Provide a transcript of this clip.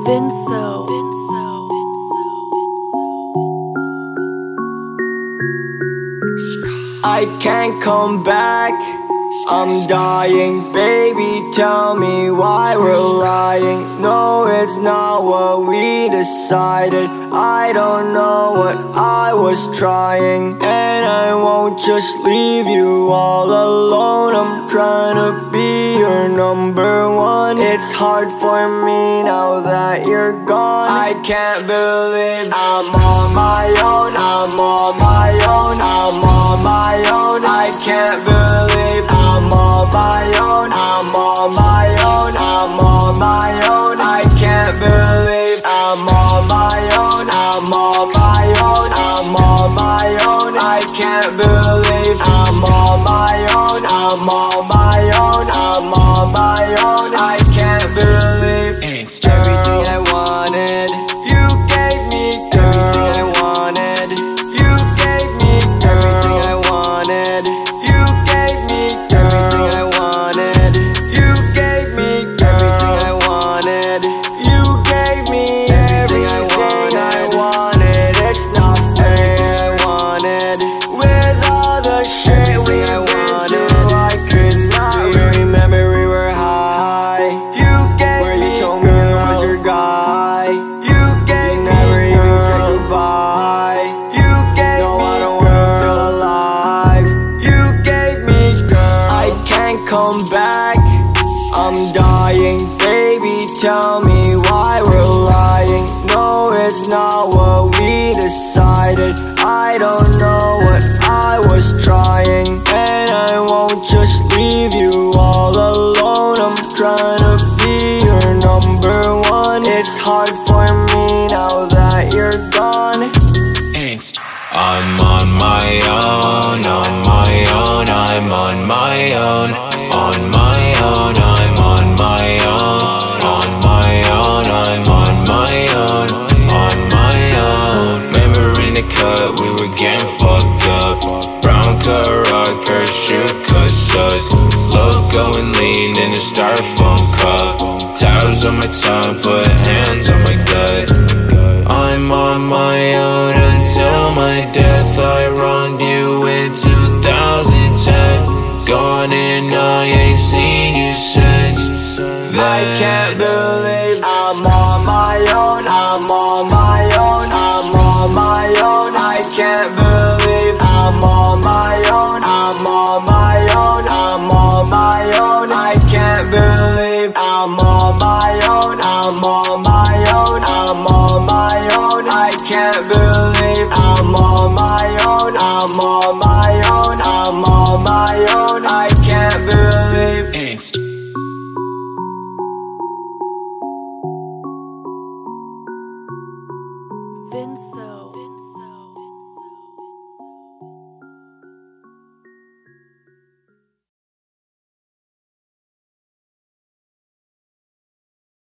Vinso. I can't come back, I'm dying. Baby, tell me why we're lying. No, it's not what we decided. I don't know what I was trying, and I won't just leave you all alone. I'm trying to be your number one. It's hard for me now that you're gone. I can't believe I'm on my own. I'm on my own. I'm on my own. I can't believe I'm on my own. I'm on my own. I'm on my own. I can't believe I'm on my own. I'm on my own. I'm on my own. I can't believe I'm on my own. I'm on my own. I'm on my own. I can't believe everything I wanted. You gave me everything I wanted. You gave me everything I wanted. You gave me everything I wanted. You gave me everything I wanted. You gave me everything I wanted. It's not fair. I wanted with all the shit we went through. I could not remember we were high. You gave me, you told me I was your guy. You gave me, never even said goodbye. You gave me, I don't wanna feel alive. You gave me, I can't come back, I'm dying. Baby, tell me why we're lying. No, it's not what we decided. I don't know what I was trying, and I won't just leave you all alone. I'm trying to be your number one. It's hard for me now that you're gone. I'm on my own, on my own, I'm on my own, on my own, I'm on my own, on my own, I'm on my own, on my own. Remember in the cut, we were getting fucked up. Brown Karak, parachute cuts us. Logo and lean in a styrofoam cup. Tabs on my tongue, put hands on my gut. I'm on my own until my death. I wronged you in 2010. Gone and I ain't seen you since then. I can't believe I'm on my own. I'm on my own. I'm on my own. I can't believe I'm on my own. I'm on my own. I'm on my own. I can't believe I'm on my own. I'm on my own. I'm on my own. I can't believe